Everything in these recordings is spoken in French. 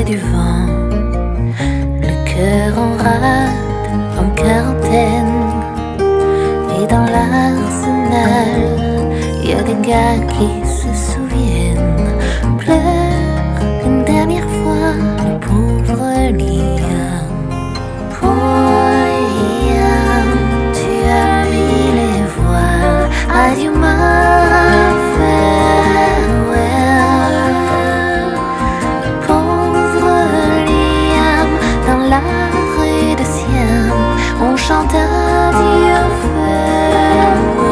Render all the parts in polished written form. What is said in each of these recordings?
du vent, le cœur en rate en quarantaine. Et dans l'arsenal, y a des gars qui se souviennent. Pleure une dernière fois le pauvre Liam. Pauvre Liam, tu as mis les voiles. Adieu ma farewell. Pauvre Liam, dans la rue de Siam, on chante adieu farewell.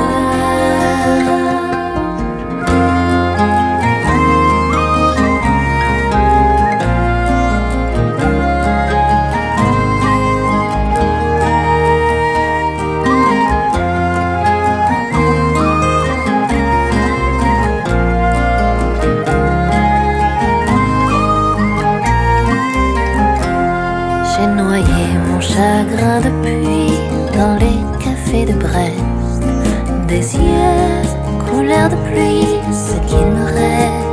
J'ai noyé mon chagrin depuis dans les cafés de Brest. Des yeux couleur de pluie, ce qu'il me reste.